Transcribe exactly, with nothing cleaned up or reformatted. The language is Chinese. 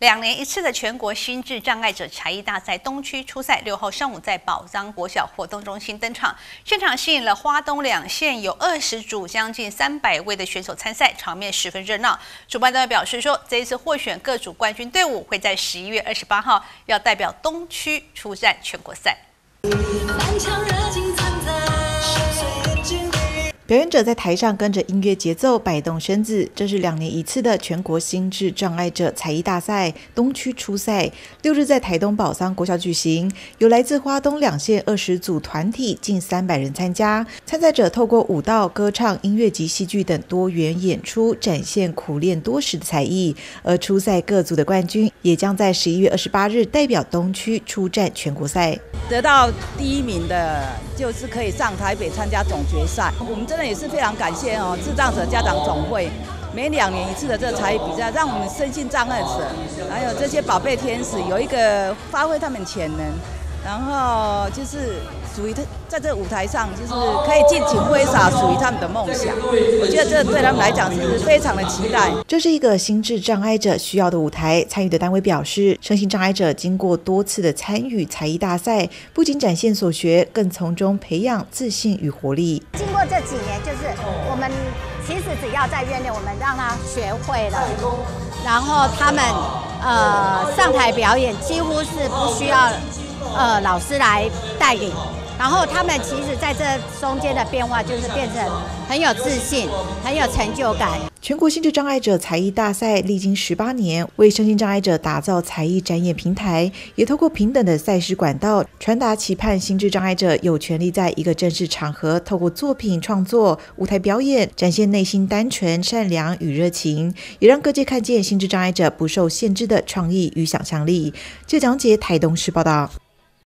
两年一次的全国心智障碍者才艺大赛东区初赛，六号上午在宝藏国小活动中心登场，现场吸引了花东两县有二十组将近三百位的选手参赛，场面十分热闹。主办单位表示说，这一次获选各组冠军队伍会在十一月二十八号要代表东区出战全国赛。 表演者在台上跟着音乐节奏摆动身子，这是两年一次的全国心智障碍者才艺大赛东区初赛，六日在台东宝桑国小举行，有来自花东两县二十组团体，近三百人参加。参赛者透过舞蹈、歌唱、音乐及戏剧等多元演出，展现苦练多时的才艺。而初赛各组的冠军也将在十一月二十八日代表东区出战全国赛。 得到第一名的，就是可以上台北参加总决赛。我们真的也是非常感谢哦，智障者家长总会每两年一次的这个才艺比赛，让我们身心障碍者还有这些宝贝天使有一个发挥他们潜能，然后就是属于他在这个舞台上，就是可以尽情挥洒属于他们的梦想。我觉得这对他们来讲是非常的期待。 这是一个心智障碍者需要的舞台。参与的单位表示，身心障碍者经过多次的参与才艺大赛，不仅展现所学，更从中培养自信与活力。 经过这几年，就是我们其实只要在院内，我们让他学会了，然后他们呃上台表演，几乎是不需要呃老师来带领。然后他们其实在这中间的变化，就是变成很有自信、很有成就感。 全国心智障碍者才艺大赛历经十八年，为身心障碍者打造才艺展演平台，也透过平等的赛事管道，传达期盼心智障碍者有权利在一个正式场合，透过作品创作、舞台表演，展现内心单纯、善良与热情，也让各界看见心智障碍者不受限制的创意与想象力。记者蒋杰台东市报道。